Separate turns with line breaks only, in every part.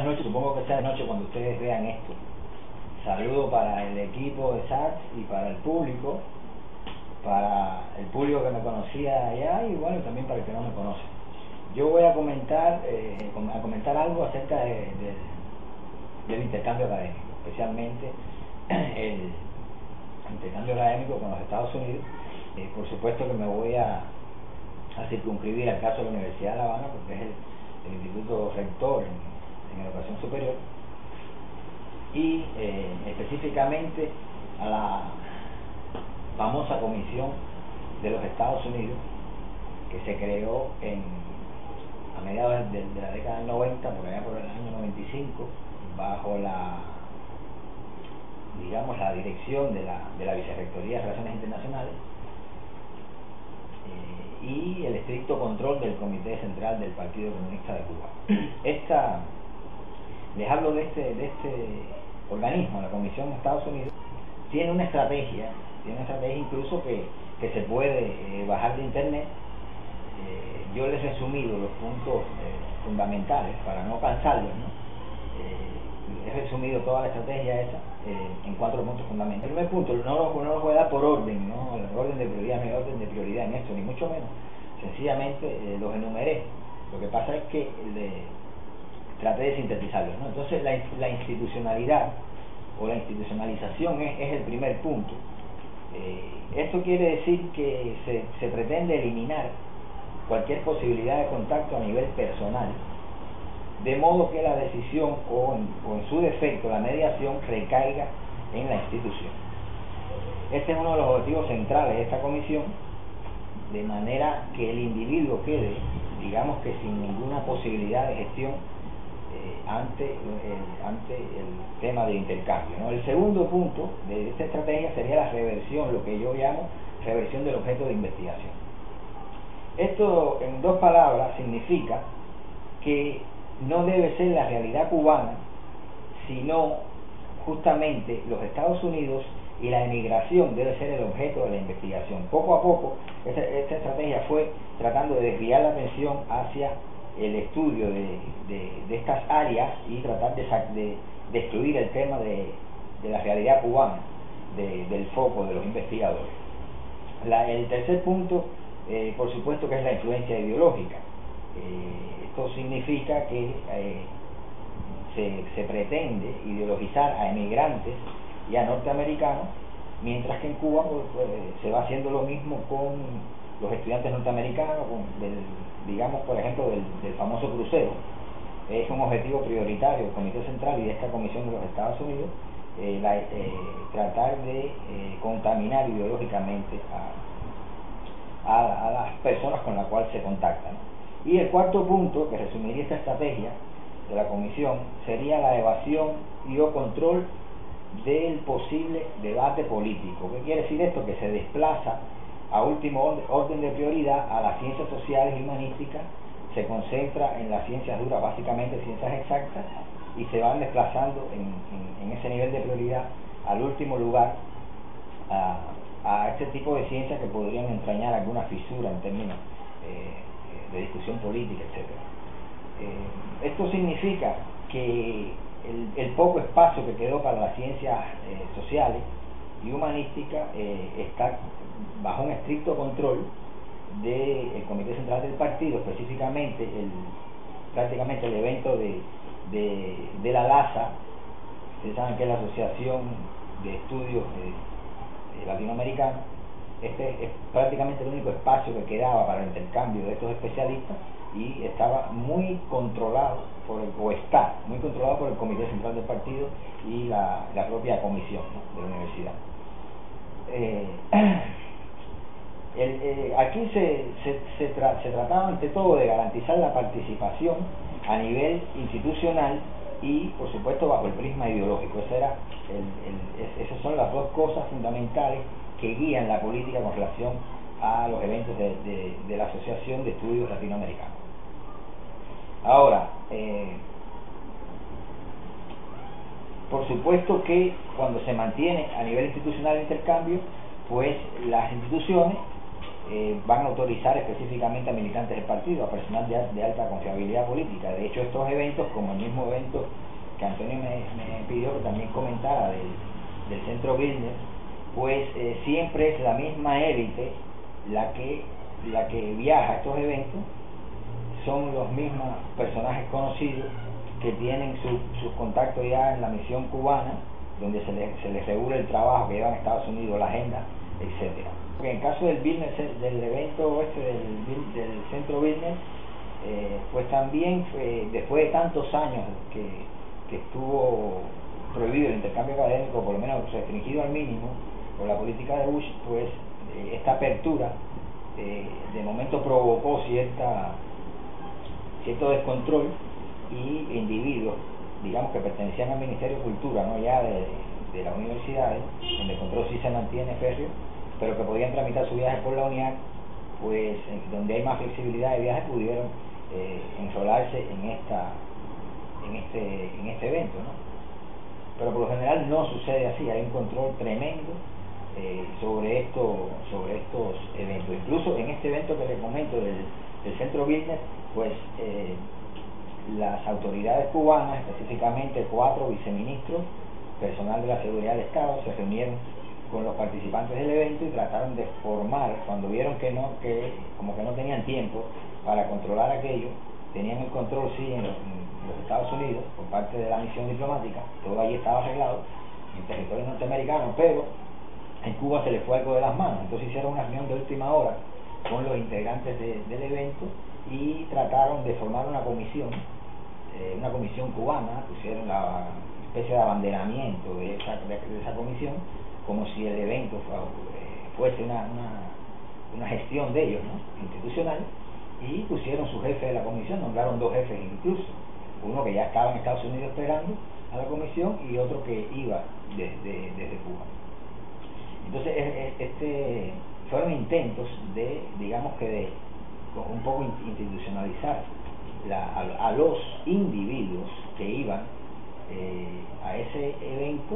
buenas noches, supongo que sea de noche cuando ustedes vean esto. Saludo para el equipo de SACS y para el público que me conocía allá y bueno, también para el que no me conoce. Yo voy a comentar algo acerca del intercambio académico, especialmente el intercambio académico con los Estados Unidos. Por supuesto que me voy a circunscribir al caso de la Universidad de La Habana, porque es el instituto rector en educación superior, y específicamente a la famosa comisión de los Estados Unidos que se creó a mediados de la década del 90, por allá por el año 95, bajo la dirección de la Vicerrectoría de Relaciones Internacionales y el estricto control del Comité Central del Partido Comunista de Cuba. Les hablo de este organismo, la Comisión de Estados Unidos. Tiene una estrategia incluso que se puede bajar de internet. Yo les he resumido los puntos fundamentales para no cansarlos, ¿no? He resumido toda la estrategia esa en 4 puntos fundamentales. El primer punto, no los voy a dar por orden, ¿no? El orden de prioridad, no hay orden de prioridad en esto, ni mucho menos. Sencillamente los enumeré. Lo que pasa es que traté de sintetizarlos, ¿no? Entonces la institucionalidad o la institucionalización es el primer punto. Esto quiere decir que se pretende eliminar cualquier posibilidad de contacto a nivel personal, de modo que la decisión o en su defecto la mediación recaiga en la institución. Este es uno de los objetivos centrales de esta comisión, de manera que el individuo quede, digamos que sin ninguna posibilidad de gestión ante el tema de intercambio, ¿no? El segundo punto de esta estrategia sería la reversión, lo que yo llamo reversión del objeto de investigación. Esto, en 2 palabras, significa que no debe ser la realidad cubana, sino justamente los Estados Unidos y la emigración debe ser el objeto de la investigación. Poco a poco, esta estrategia fue tratando de desviar la atención hacia el estudio de estas áreas y tratar de excluir el tema de la realidad cubana del foco de los investigadores. El tercer punto, por supuesto, que es la influencia ideológica. Esto significa que se pretende ideologizar a emigrantes y a norteamericanos, mientras que en Cuba pues, se va haciendo lo mismo con los estudiantes norteamericanos, digamos por ejemplo del famoso crucero. Es un objetivo prioritario del Comité Central y de esta Comisión de los Estados Unidos, tratar de contaminar ideológicamente a las personas con las cuales se contactan. Y el cuarto punto, que resumiría esta estrategia de la Comisión, sería la evasión y o control del posible debate político. ¿Qué quiere decir esto? Que se desplaza a último orden de prioridad a las ciencias sociales y humanísticas, se concentra en las ciencias duras, básicamente ciencias exactas, y se van desplazando en ese nivel de prioridad al último lugar a este tipo de ciencias que podrían entrañar alguna fisura en términos de discusión política, etc. Esto significa que el poco espacio que quedó para las ciencias sociales y humanísticas está bajo un estricto control del Comité Central del Partido, específicamente prácticamente el evento de la LASA. Ustedes saben que es la Asociación de Estudios Latinoamericanos. Este es prácticamente el único espacio que quedaba para el intercambio de estos especialistas y estaba muy controlado está muy controlado por el Comité Central del Partido y la propia comisión, ¿no?, de la universidad. Aquí se trataba ante todo de garantizar la participación a nivel institucional y por supuesto bajo el prisma ideológico. Esas son las 2 cosas fundamentales que guían la política con relación a los eventos de la Asociación de Estudios Latinoamericanos. Ahora, por supuesto que cuando se mantiene a nivel institucional el intercambio, pues las instituciones van a autorizar específicamente a militantes del partido, a personal de alta confiabilidad política. De hecho, estos eventos, como el mismo evento que Antonio me pidió que también comentara del Centro Business, pues siempre es la misma élite la que viaja a estos eventos, son los mismos personajes conocidos que tienen sus contactos ya en la misión cubana, donde se les regula el trabajo que llevan a Estados Unidos, la agenda, etcétera. En el caso del evento del Centro Business, pues también después de tantos años que estuvo prohibido el intercambio académico, por lo menos restringido al mínimo por la política de Bush, pues esta apertura de momento provocó cierto descontrol, y individuos, digamos, que pertenecían al Ministerio de Cultura, no ya de las universidades, donde el control sí se mantiene férreo, pero que podían tramitar su viaje por la UNIAC, pues donde hay más flexibilidad de viaje, pudieron enrolarse en este evento, ¿no? Pero por lo general no sucede así, hay un control tremendo sobre estos eventos. Incluso en este evento que les comento del Centro Business, pues las autoridades cubanas, específicamente 4 viceministros, personal de la seguridad del Estado, se reunieron con los participantes del evento y trataron de formar, cuando vieron que como que no tenían tiempo para controlar aquello, tenían el control sí en los Estados Unidos por parte de la misión diplomática, todo allí estaba arreglado en territorio norteamericano, pero en Cuba se les fue algo de las manos. Entonces hicieron una reunión de última hora con los integrantes del evento y trataron de formar una comisión cubana, pusieron la especie de abanderamiento de esa comisión, como si el evento fuese una gestión de ellos, ¿no?, institucional, y pusieron su jefe de la comisión, nombraron 2 jefes incluso, uno que ya estaba en Estados Unidos esperando a la comisión y otro que iba desde Cuba. Entonces fueron intentos de, digamos que de un poco institucionalizar a los individuos que iban a ese evento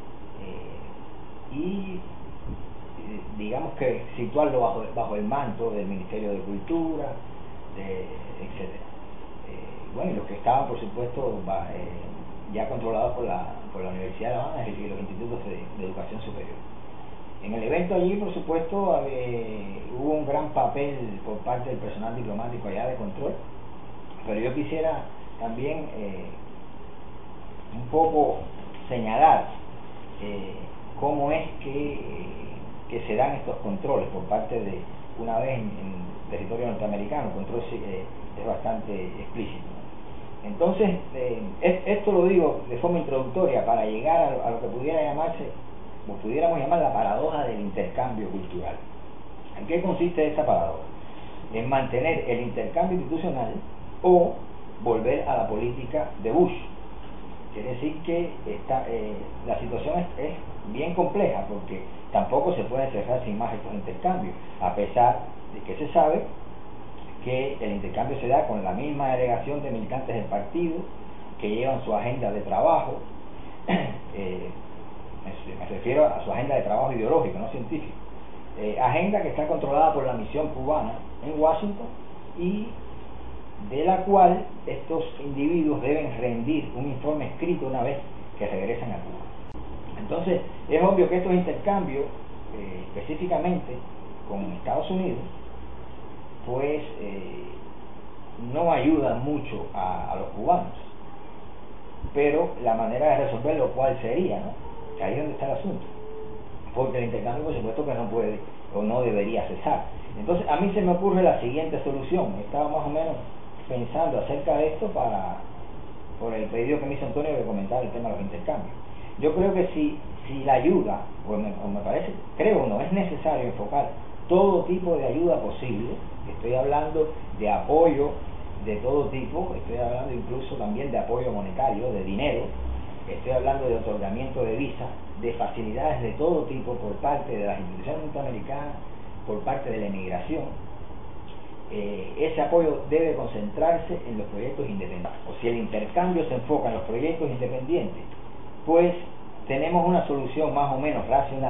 y digamos que situarlo bajo el manto del Ministerio de Cultura, etcétera. Bueno, y los que estaban, por supuesto, ya controlados por la Universidad de La Habana y los institutos de educación superior. En el evento allí, por supuesto, hubo un gran papel por parte del personal diplomático allá de control, pero yo quisiera también un poco señalar cómo es que se dan estos controles por parte de, una vez en territorio norteamericano, el control es bastante explícito. Entonces, esto lo digo de forma introductoria para llegar a lo que pudiera llamarse, o pudiéramos llamar la paradoja del intercambio cultural. ¿En qué consiste esta paradoja? En mantener el intercambio institucional o volver a la política de Bush. Quiere decir que la situación es bien compleja, porque tampoco se puede cerrar sin más estos intercambios, a pesar de que se sabe que el intercambio se da con la misma delegación de militantes del partido, que llevan su agenda de trabajo, me refiero a su agenda de trabajo ideológico, no científico, agenda que está controlada por la misión cubana en Washington y de la cual estos individuos deben rendir un informe escrito una vez que regresan a Cuba. Entonces, es obvio que estos intercambios, específicamente con Estados Unidos, pues no ayudan mucho a los cubanos, pero la manera de resolverlo, ¿cuál sería, no? Que ahí es donde está el asunto, porque el intercambio, por supuesto, que no puede o no debería cesar. Entonces, a mí se me ocurre la siguiente solución. Estaba más o menos pensando acerca de esto por el pedido que me hizo Antonio de comentar el tema de los intercambios. Yo creo que si la ayuda, o me parece, creo no, es necesario enfocar todo tipo de ayuda posible. Estoy hablando de apoyo de todo tipo, estoy hablando incluso también de apoyo monetario, de dinero, estoy hablando de otorgamiento de visas, de facilidades de todo tipo por parte de las instituciones norteamericanas, por parte de la emigración. Ese apoyo debe concentrarse en los proyectos independientes. O si el intercambio se enfoca en los proyectos independientes, pues tenemos una solución más o menos racional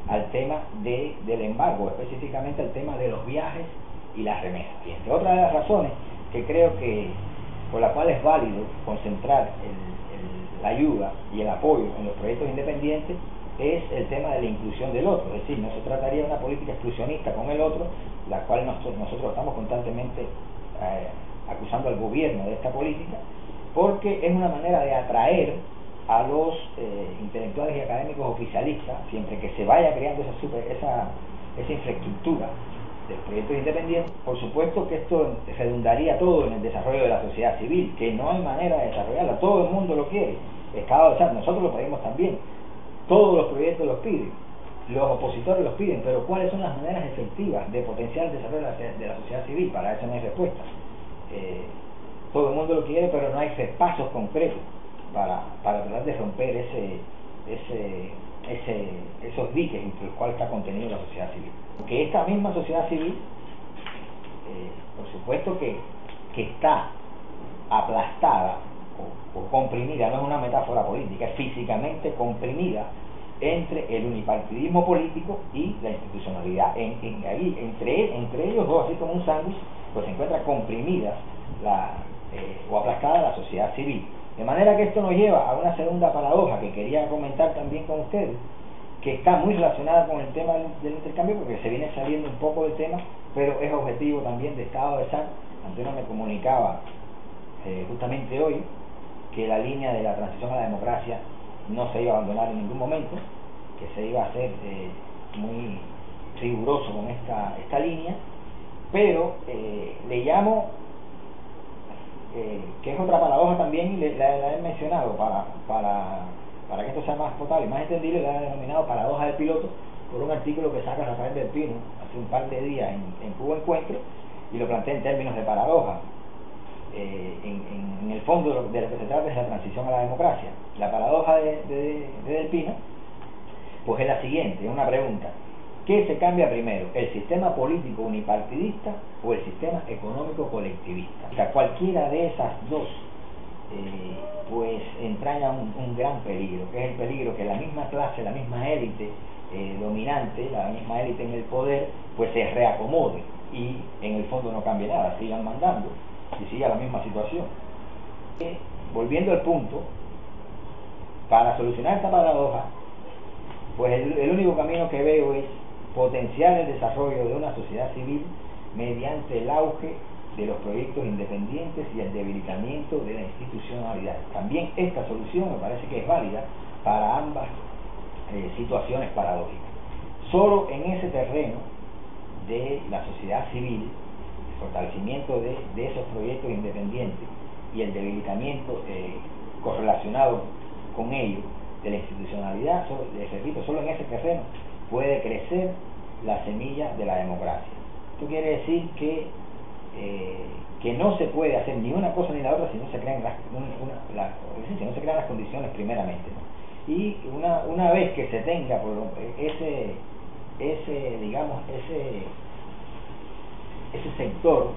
al tema del embargo, específicamente al tema de los viajes y las remesas. Y entre otras de las razones que creo que por la cual es válido concentrar la ayuda y el apoyo en los proyectos independientes es el tema de la inclusión del otro. Es decir, no se trataría de una política exclusionista con el otro, la cual nosotros estamos constantemente acusando al gobierno de esta política, porque es una manera de atraer a los intelectuales y académicos oficialistas, siempre que se vaya creando esa infraestructura del proyecto independiente. Por supuesto que esto redundaría todo en el desarrollo de la sociedad civil, que no hay manera de desarrollarla, todo el mundo lo quiere, nosotros lo pedimos también, todos los proyectos los piden, los opositores los piden, pero ¿cuáles son las maneras efectivas de potenciar el desarrollo de la sociedad civil? Para eso no hay respuesta. Todo el mundo lo quiere, pero no hay pasos concretos para tratar de romper esos diques entre los cuales está contenido la sociedad civil. Porque esta misma sociedad civil, por supuesto que está aplastada o comprimida, no es una metáfora política, es físicamente comprimida entre el unipartidismo político y la institucionalidad. Entre ellos dos, así como un sándwich, pues se encuentra comprimida o aplastada la sociedad civil. De manera que esto nos lleva a una segunda paradoja que quería comentar también con ustedes, que está muy relacionada con el tema del intercambio, porque se viene saliendo un poco del tema, pero es objetivo también de estado de SAC. Antonio me comunicaba justamente hoy que la línea de la transición a la democracia no se iba a abandonar en ningún momento, que se iba a hacer muy riguroso con esta línea, pero le llamo, que es otra paradoja también, y la he mencionado para que esto sea más potable y más entendible, la he denominado paradoja del piloto, por un artículo que saca Rafael del Pino hace un par de días en Cuba Encuentro, y lo plantea en términos de paradoja. En el fondo de lo que se trata es la transición a la democracia. La paradoja de Del Pino pues es la siguiente, es una pregunta: ¿qué se cambia primero, el sistema político unipartidista o el sistema económico colectivista? O sea, cualquiera de esas dos pues entraña un gran peligro, que es el peligro que la misma clase, la misma élite dominante, la misma élite en el poder, pues se reacomode y en el fondo no cambie nada, sigan mandando y siga la misma situación. Volviendo al punto, para solucionar esta paradoja, pues el único camino que veo es potenciar el desarrollo de una sociedad civil mediante el auge de los proyectos independientes y el debilitamiento de la institucionalidad. También esta solución me parece que es válida para ambas situaciones paradójicas. Solo en ese terreno de la sociedad civil, el fortalecimiento de esos proyectos independientes y el debilitamiento correlacionado con ello de la institucionalidad, repito, solo en ese terreno puede crecer la semilla de la democracia. Esto quiere decir que no se puede hacer ni una cosa ni la otra si no se crean si no se crean las condiciones primeramente, ¿no? Y una vez que se tenga ese sector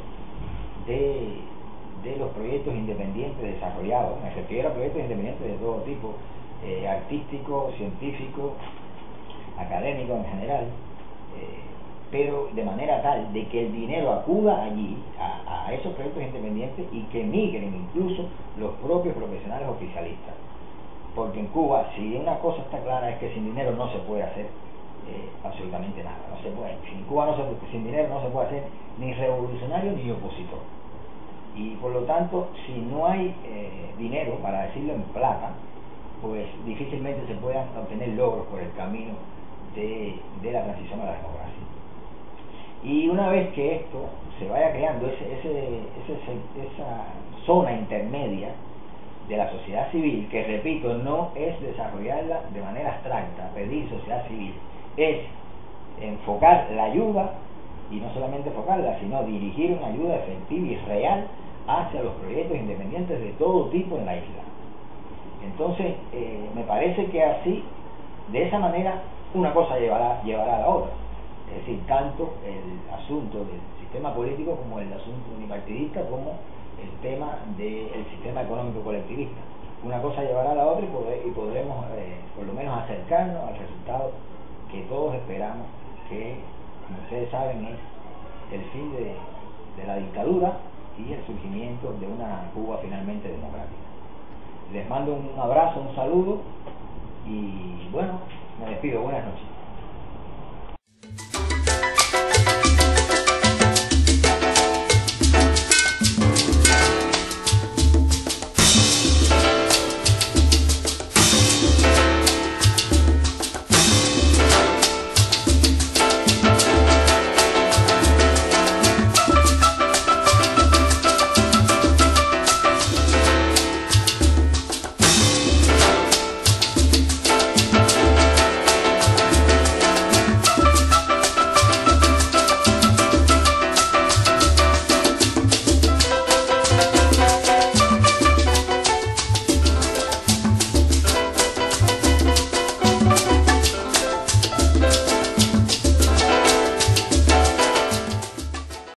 de los proyectos independientes desarrollados, me refiero a proyectos independientes de todo tipo, artístico, científico, académico en general, pero de manera tal de que el dinero acuda allí a esos proyectos independientes y que migren incluso los propios profesionales oficialistas. Porque en Cuba, si una cosa está clara, es que sin dinero no se puede hacer absolutamente nada, no se puede. En Cuba sin dinero no se puede hacer ni revolucionario ni opositor. Y por lo tanto, si no hay dinero, para decirlo en plata, pues difícilmente se puedan obtener logros por el camino de la transición a la democracia. Y una vez que esto se vaya creando, esa zona intermedia de la sociedad civil, que repito, no es desarrollarla de manera abstracta, pedir sociedad civil, es enfocar la ayuda, y no solamente enfocarla, sino dirigir una ayuda efectiva y real hacia los proyectos independientes de todo tipo en la isla. Entonces, me parece que así, de esa manera, una cosa llevará a la otra. Es decir, tanto el asunto del sistema político como el asunto unipartidista, como el tema del sistema económico colectivista. Una cosa llevará a la otra y podremos por lo menos acercarnos al resultado que todos esperamos que, como ustedes saben, es el fin de la dictadura y el surgimiento de una Cuba finalmente democrática. Les mando un abrazo, un saludo y bueno, me despido. Buenas noches.